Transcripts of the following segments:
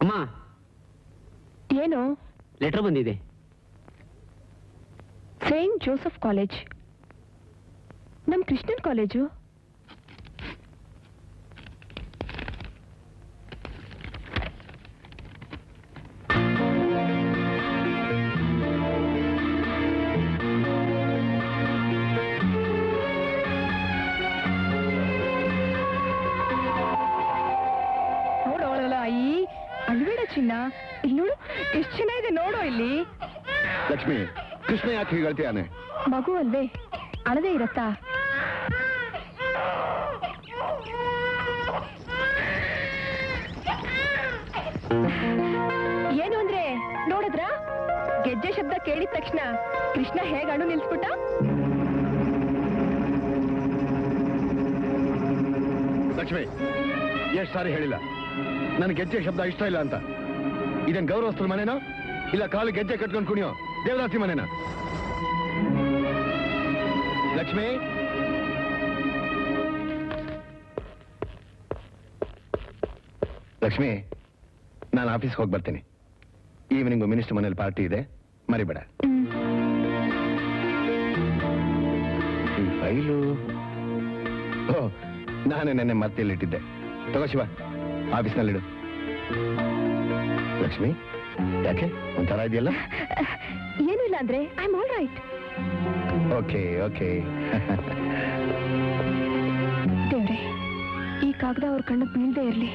ಅಮ್ಮ, ಏನು? ಲೆಟರ್ ಬಂದಿದೆ. ಸೇಂಟ್ ಜೋಸೆಫ್ ಕಾಲೇಜ್, ನಮ್ ಕ್ರಿಶ್ಚಿಯನ್ ಕಾಲೇಜು. ಚಿನ್ನ ಇಲ್ಲಿ ನೋಡು, ಎಷ್ಟು ಚೆನ್ನಾಗಿದೆ ನೋಡೋ ಇಲ್ಲಿ. ಲಕ್ಷ್ಮಿ, ಕೃಷ್ಣ ಯಾಕೆ ಹೀಗೆ ಹೇಳ್ತೀಯಾನೆ? ಮಗು ಅಲ್ವೇ, ಅಳದೇ ಇರತ್ತಾ? ಏನು ಅಂದ್ರೆ ನೋಡಿದ್ರ, ಗೆಜ್ಜೆ ಶಬ್ದ ಕೇಳಿದ ತಕ್ಷಣ ಕೃಷ್ಣ ಹೇಗೆ ಅಣು ನಿಲ್ಸ್ಬಿಟ್ಟ. ಲಕ್ಷ್ಮಿ, ಎಷ್ಟು ಸಾರಿ ಹೇಳಿಲ್ಲ ನನ್ ಗೆಜ್ಜೆ ಶಬ್ದ ಇಷ್ಟ ಇಲ್ಲ ಅಂತ. ಇದೇನ್ ಗೌರವಸ್ಥರ ಮನೆನೋ ಇಲ್ಲ ಕಾಲು ಗೆಜ್ಜೆ ಕಟ್ಕೊಂಡು ಕುಣಿಯೋ ದೇವದಾಸಿ ಮನೆನಾ? ಲಕ್ಷ್ಮಿ, ಲಕ್ಷ್ಮಿ, ನಾನು ಆಫೀಸ್ಗೆ ಹೋಗಿ ಬರ್ತೀನಿ. ಈವ್ನಿಂಗು ಮಿನಿಸ್ಟರ್ ಮನೇಲಿ ಪಾರ್ಟಿ ಇದೆ, ಮರಿಬೇಡ. ಈ ಫೈಲು ನಾನೇ ನೆನ್ನೆ ಮರ್ತಿಯಲ್ಲಿಟ್ಟಿದ್ದೆ. ತಗೋ ಶಿವ, ಆಫೀಸ್ನಲ್ಲಿಡು. ಲಕ್ಷ್ಮಿ, ಯಾಕೆ ಒಂಥರ ಇದೆಯಲ್ಲ? ಏನೂ ಇಲ್ಲ ಅಂದ್ರೆ I am all right. Okay okay. ದೇವ್ರೆ, ಈ ಕಾಗದ ಅವ್ರ ಕಣ್ಣಿಗೆ ಬೀಳದೆ ಇರಲಿ.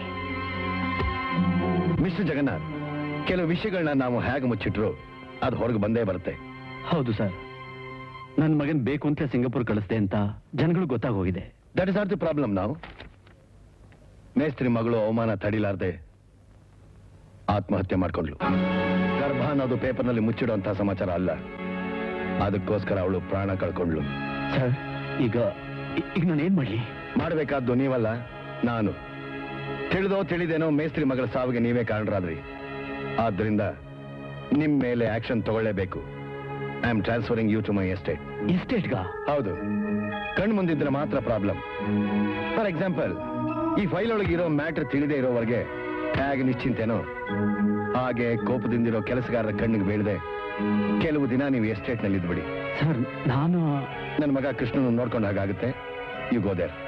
ಮಿಸ್ಟರ್ ಜಗನ್ನಾಥ್, ಕೆಲವು ವಿಷಯಗಳನ್ನ ನಾವು ಹೇಗೆ ಮುಚ್ಚಿಟ್ರು ಅದು ಹೊರಗೆ ಬಂದೇ ಬರುತ್ತೆ. ಹೌದು ಸರ್, ನನ್ನ ಮಗನ್ ಬೇಕು ಅಂತ ಸಿಂಗಾಪುರ್ ಕಳಿಸ್ದೆ ಅಂತ ಜನಗಳು ಗೊತ್ತಾಗೋಗಿದೆ. That is not the problem. ನಾವು ಮೇಸ್ತ್ರಿ ಮಗಳು ಅವಮಾನ ತಡಿಲಾರ್ದೆ ಆತ್ಮಹತ್ಯೆ ಮಾಡ್ಕೊಂಡ್ಲು. ಗರ್ಭ ಅನ್ನೋದು ಪೇಪರ್ನಲ್ಲಿ ಮುಚ್ಚಿಡುವಂತಹ ಸಮಾಚಾರ ಅಲ್ಲ. ಅದಕ್ಕೋಸ್ಕರ ಅವಳು ಪ್ರಾಣ ಕಳ್ಕೊಂಡ್ಲು. ಸರ್, ಈಗ ನಾನೇನ್ ಮಾಡ್ಲಿ? ಮಾಡಬೇಕಾದ್ದು ನೀವಲ್ಲ, ನಾನು. ತಿಳಿದೋ ತಿಳಿದೇನೋ ಮೇಸ್ತ್ರಿ ಮಗಳ ಸಾವಿಗೆ ನೀವೇ ಕಾರಣರಾದ್ರಿ. ಆದ್ರಿಂದ ನಿಮ್ ಮೇಲೆ ಆಕ್ಷನ್ ತಗೊಳ್ಳೇಬೇಕು. I am transferring you to my estate. ಎಸ್ಟೇಟ್ಗಾ? ಹೌದು. ಕಣ್ ಮುಂದಿದ್ರೆ ಮಾತ್ರ ಪ್ರಾಬ್ಲಮ್. ಫಾರ್ ಎಕ್ಸಾಂಪಲ್, ಈ ಫೈಲ್ ಒಳಗಿರೋ ಮ್ಯಾಟರ್ ತಿಳಿದೇ ಇರೋವರೆಗೆ ಹೇಗೆ ನಿಶ್ಚಿಂತೇನೋ ಹಾಗೆ ಕೋಪದಿಂದಿರೋ ಕೆಲಸಗಾರರ ಕಣ್ಣಿಗೆ ಬೀಳದೆ ಕೆಲವು ದಿನ ನೀವು ಎಸ್ಟೇಟ್ ನಲ್ಲಿ ಇದ್ಬಿಡಿ. ಸರ್, ನಾನು ನನ್ನ ಮಗ ಕೃಷ್ಣನ ನೋಡ್ಕೊಂಡು ಹಾಗಾಗುತ್ತೆ. You go there.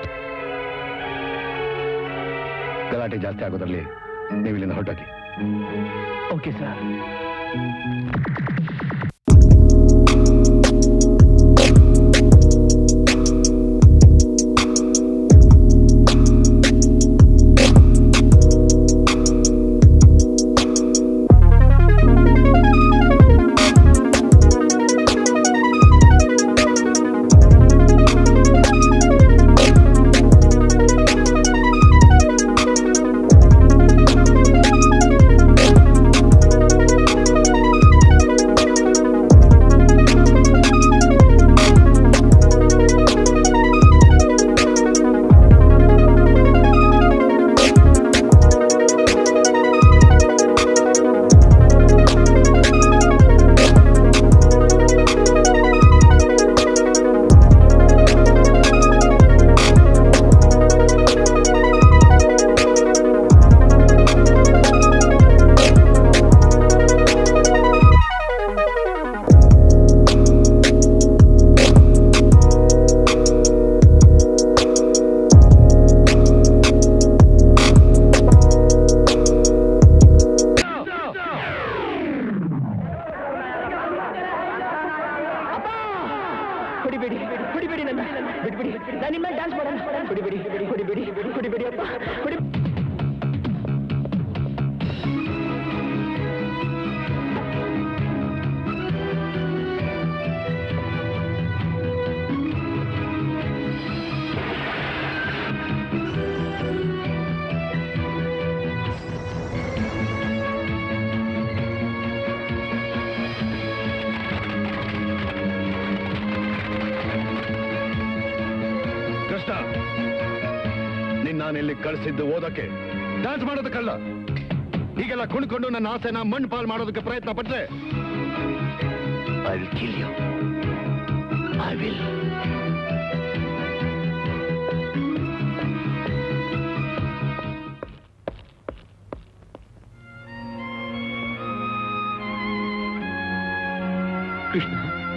ಗಲಾಟೆ ಜಾಸ್ತಿ ಆಗೋದ್ರಲ್ಲಿ ನೀವು ಇಲ್ಲಿಂದ ಹೊರಟೋಗಿ. Okay sir. ನಾನಿಲ್ಲಿ ಕಳಿಸಿದ್ದು ಓದಕ್ಕೆ, ಡ್ಯಾನ್ಸ್ ಮಾಡೋದಕ್ಕಲ್ಲ. ಹೀಗೆಲ್ಲ ಕುಣ್ಕೊಂಡು ನನ್ನ ಆಸೆನ ಮಣ್ಣು ಪಾಲ್ ಮಾಡೋದಕ್ಕೆ ಪ್ರಯತ್ನ ಪಟ್ರೆ I will kill you. I will. Krishna,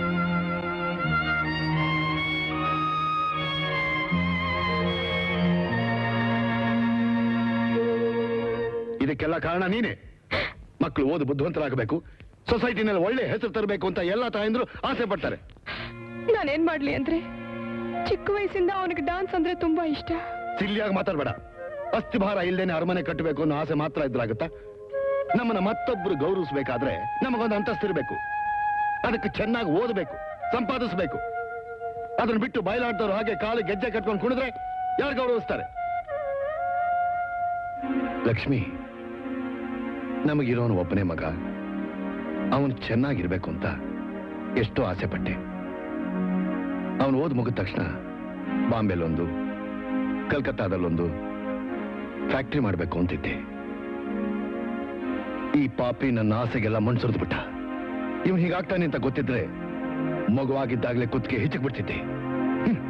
ಇದಕ್ಕೆಲ್ಲ ಕಾರಣ ನೀನೇ. ಮಕ್ಕಳು ಓದು ಬುದ್ಧಿವಂತರಾಗಬೇಕು, ಸೊಸೈಟಿನಲ್ಲಿ ಒಳ್ಳೆ ಹೆಸರು ತರಬೇಕು ಅಂತ ಎಲ್ಲ ತಾಯಂದ್ರು ಆಸೆ ಪಡ್ತಾರೆ. ನಾನೇನ್ ಮಾಡ್ಲಿ ಅಂದ್ರೆ ಚಿಕ್ಕ ವಯಸ್ಸಿಂದ ಅವನಿಗೆ ಡಾನ್ಸ್ ಅಂದ್ರೆ ತುಂಬಾ ಇಷ್ಟ. ಸಿಲ್ಲಿಯಾಗಿ ಮಾತಾಡ್ಬೇಡ. ಅಸ್ಥಿಭಾರ ಇಲ್ದೇನೆ ಅರಮನೆ ಕಟ್ಟಬೇಕು ಅನ್ನೋ ಆಸೆ ಮಾತ್ರ ಇದ್ರಾಗುತ್ತಾ? ನಮ್ಮನ್ನ ಮತ್ತೊಬ್ರು ಗೌರವಿಸಬೇಕಾದ್ರೆ ನಮಗೊಂದು ಅಂತಸ್ತಿರ್ಬೇಕು. ಅದಕ್ಕೆ ಚೆನ್ನಾಗಿ ಓದಬೇಕು, ಸಂಪಾದಿಸಬೇಕು. ಅದನ್ನ ಬಿಟ್ಟು ಬಯಲಾಡ್ದವ್ರು ಹಾಗೆ ಕಾಲು ಗೆಜ್ಜೆ ಕಟ್ಕೊಂಡು ಕುಣಿದ್ರೆ ಯಾರು ಗೌರವಿಸ್ತಾರೆ? ಲಕ್ಷ್ಮಿ, ನಮಗಿರೋನು ಒಬ್ಬನೇ ಮಗ, ಅವನು ಚೆನ್ನಾಗಿರ್ಬೇಕು ಅಂತ ಎಷ್ಟೋ ಆಸೆ ಪಟ್ಟೆ. ಅವನು ಓದ್ ಮುಗಿದ ತಕ್ಷಣ ಬಾಂಬೆಲೊಂದು, ಕಲ್ಕತ್ತಾದಲ್ಲೊಂದು ಫ್ಯಾಕ್ಟ್ರಿ ಮಾಡಬೇಕು ಅಂತಿದ್ದೆ. ಈ ಪಾಪಿ ನನ್ನ ಆಸೆಗೆಲ್ಲ ಮಣ್ಸುರಿದು ಬಿಟ್ಟ. ಇವನು ಹೀಗಾಗ್ತಾನೆ ಅಂತ ಗೊತ್ತಿದ್ರೆ ಮಗುವಾಗಿದ್ದಾಗಲೇ ಕುತ್ತಿಗೆ ಹಿಚ್ಚಕ್ ಬಿಡ್ತಿದ್ದೆ.